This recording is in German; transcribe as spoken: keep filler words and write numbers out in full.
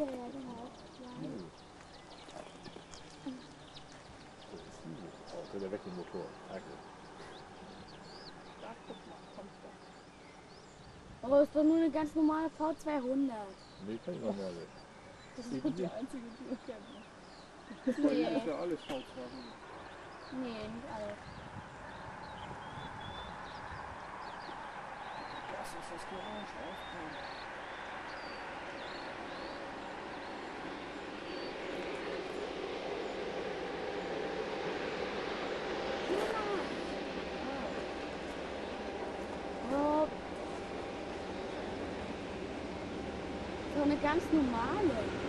Motorräder auch. Ja. So ist die. Oh, geht er weg mit dem Motor. Danke. Da, guck mal, kommt da. Aber ist doch nur eine ganz normale V zweihundert. Nee, kann ich noch mehr weg. Das Geht ist die die nicht? einzige, die wir kennen. Bei ihm Nee, ist ja alles V zweihundert. nee, nicht alles. Lass uns das Geräusch aufbauen. Oh. So eine ganz normale.